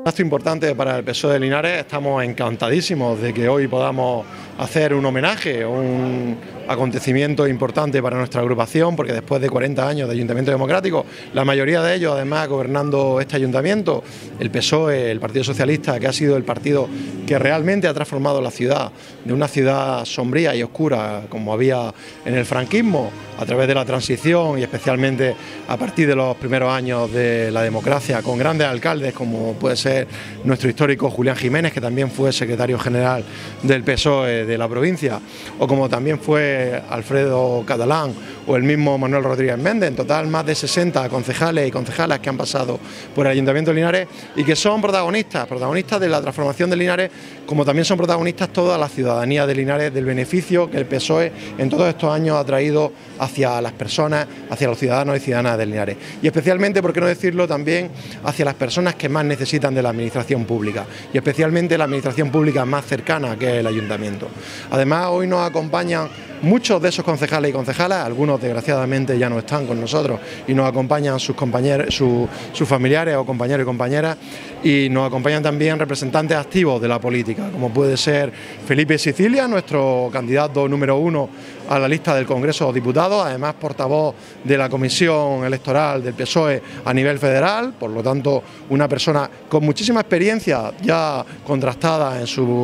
Acto importante para el PSOE de Linares. Estamos encantadísimos de que hoy podamos hacer un homenaje, un acontecimiento importante para nuestra agrupación, porque después de 40 años de Ayuntamiento Democrático, la mayoría de ellos además gobernando este ayuntamiento, el PSOE, el Partido Socialista, que ha sido el partido que realmente ha transformado la ciudad de una ciudad sombría y oscura como había en el franquismo, a través de la transición y especialmente a partir de los primeros años de la democracia, con grandes alcaldes como puede ser nuestro histórico Julián Jiménez, que también fue secretario general del PSOE de la provincia, o como también fue Alfredo Catalán o el mismo Manuel Rodríguez Méndez. En total más de 60 concejales y concejalas que han pasado por el Ayuntamiento de Linares y que son protagonistas de la transformación de Linares, como también son protagonistas toda la ciudadanía de Linares del beneficio que el PSOE en todos estos años ha traído hacia las personas, hacia los ciudadanos y ciudadanas de Linares. Y especialmente, por qué no decirlo, también hacia las personas que más necesitan de la administración pública y especialmente la administración pública más cercana, que es el Ayuntamiento. Además, hoy nos acompañan muchos de esos concejales y concejalas, algunos desgraciadamente ya no están con nosotros y nos acompañan sus compañeros, sus familiares o compañeros y compañeras, y nos acompañan también representantes activos de la política, como puede ser Felipe Sicilia, nuestro candidato número 1 a la lista del Congreso de los Diputados, además portavoz de la Comisión Electoral del PSOE a nivel federal, por lo tanto una persona con muchísima experiencia ya contrastada en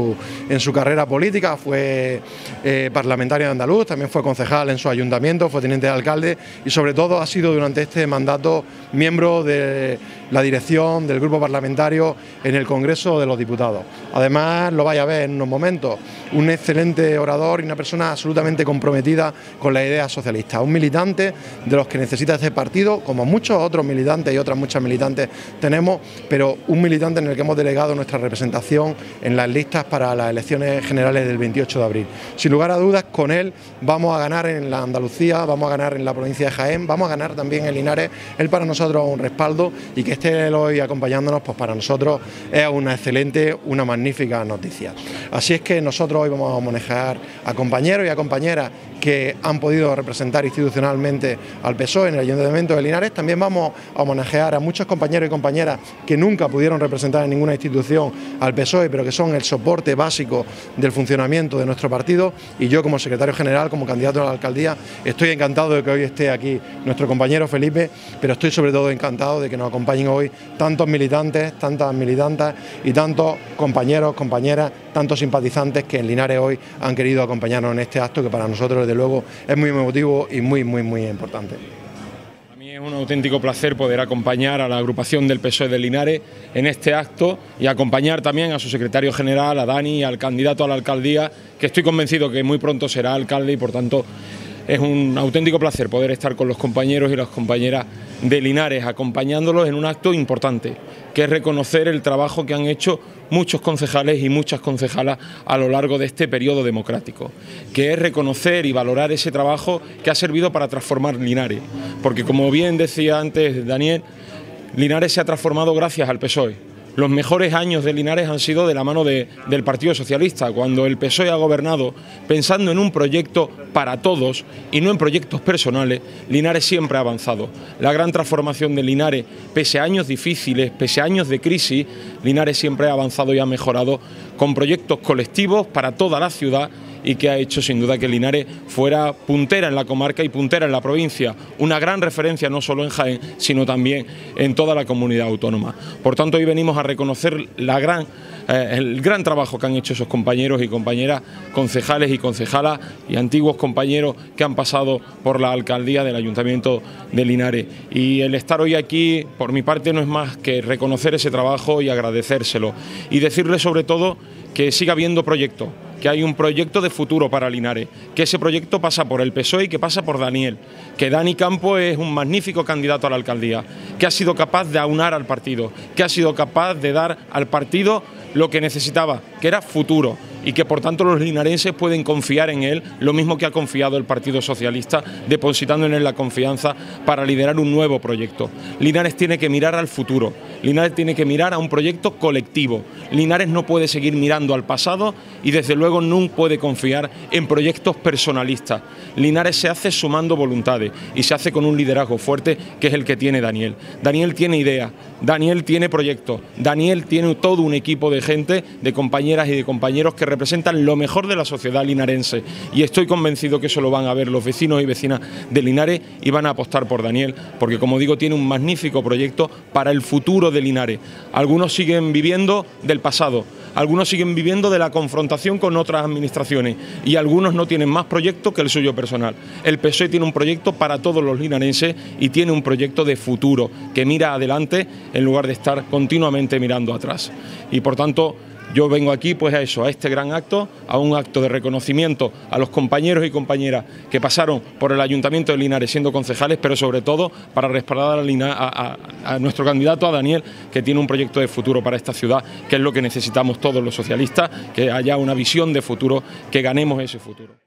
su carrera política. Fue parlamentario de andaluz, también fue concejal en su ayuntamiento, fue teniente de alcalde y sobre todo ha sido durante este mandato miembro de la dirección del grupo parlamentario en el Congreso de los Diputados. Además, lo vais a ver en unos momentos, un excelente orador y una persona absolutamente comprometida con la idea socialista, un militante de los que necesita este partido, como muchos otros militantes y otras muchas militantes tenemos, pero un militante en el que hemos delegado nuestra representación en las listas para las elecciones generales del 28 de abril. Sin lugar a dudas, con él vamos a ganar en la Andalucía, vamos a ganar en la provincia de Jaén, vamos a ganar también en Linares. Él para nosotros es un respaldo y que esté él hoy acompañándonos, pues para nosotros es una excelente, una magnífica noticia. Así es que nosotros hoy vamos a homenajear a compañeros y a compañeras que han podido representar institucionalmente al PSOE en el Ayuntamiento de Linares. También vamos a homenajear a muchos compañeros y compañeras que nunca pudieron representar en ninguna institución al PSOE, pero que son el soporte básico del funcionamiento de nuestro partido, y yo como secretario general, como candidato a la alcaldía, estoy encantado de que hoy esté aquí nuestro compañero Felipe, pero estoy sobre todo encantado de que nos acompañen hoy tantos militantes, tantas militantes y tantos compañeros, compañeras, tantos simpatizantes que en Linares hoy han querido acompañarnos en este acto que para nosotros desde luego es muy emotivo y muy importante. Para mí es un auténtico placer poder acompañar a la agrupación del PSOE de Linares en este acto y acompañar también a su secretario general, a Dani, y al candidato a la alcaldía, que estoy convencido que muy pronto será alcalde, y por tanto es un auténtico placer poder estar con los compañeros y las compañeras de Linares, acompañándolos en un acto importante, que es reconocer el trabajo que han hecho muchos concejales y muchas concejalas a lo largo de este periodo democrático, que es reconocer y valorar ese trabajo que ha servido para transformar Linares, porque como bien decía antes Daniel, Linares se ha transformado gracias al PSOE. Los mejores años de Linares han sido de la mano del Partido Socialista, cuando el PSOE ha gobernado pensando en un proyecto para todos y no en proyectos personales. Linares siempre ha avanzado. La gran transformación de Linares, pese a años difíciles, pese a años de crisis, Linares siempre ha avanzado y ha mejorado con proyectos colectivos para toda la ciudad, y que ha hecho sin duda que Linares fuera puntera en la comarca y puntera en la provincia, una gran referencia no solo en Jaén, sino también en toda la comunidad autónoma. Por tanto, hoy venimos a reconocer el gran trabajo que han hecho esos compañeros y compañeras, concejales y concejalas y antiguos compañeros que han pasado por la alcaldía del Ayuntamiento de Linares. Y el estar hoy aquí, por mi parte, no es más que reconocer ese trabajo y agradecérselo, y decirles sobre todo que siga habiendo proyectos, que hay un proyecto de futuro para Linares, que ese proyecto pasa por el PSOE y que pasa por Daniel, que Dani Campo es un magnífico candidato a la alcaldía, que ha sido capaz de aunar al partido, que ha sido capaz de dar al partido lo que necesitaba, que era futuro, y que por tanto los linarenses pueden confiar en él, lo mismo que ha confiado el Partido Socialista, depositando en él la confianza para liderar un nuevo proyecto. Linares tiene que mirar al futuro, Linares tiene que mirar a un proyecto colectivo. Linares no puede seguir mirando al pasado y desde luego no puede confiar en proyectos personalistas. Linares se hace sumando voluntades y se hace con un liderazgo fuerte, que es el que tiene Daniel. Daniel tiene ideas, Daniel tiene proyectos, Daniel tiene todo un equipo de gente, de compañeras y de compañeros que representan lo mejor de la sociedad linarense, y estoy convencido que eso lo van a ver los vecinos y vecinas de Linares y van a apostar por Daniel, porque como digo, tiene un magnífico proyecto para el futuro de Linares. Algunos siguen viviendo del pasado, algunos siguen viviendo de la confrontación con otras administraciones y algunos no tienen más proyecto que el suyo personal. El PSOE tiene un proyecto para todos los linarenses y tiene un proyecto de futuro que mira adelante en lugar de estar continuamente mirando atrás. Y por tanto, yo vengo aquí pues a eso, a este gran acto, a un acto de reconocimiento a los compañeros y compañeras que pasaron por el Ayuntamiento de Linares siendo concejales, pero sobre todo para respaldar a nuestro candidato, a Daniel, que tiene un proyecto de futuro para esta ciudad, que es lo que necesitamos todos los socialistas, que haya una visión de futuro, que ganemos ese futuro.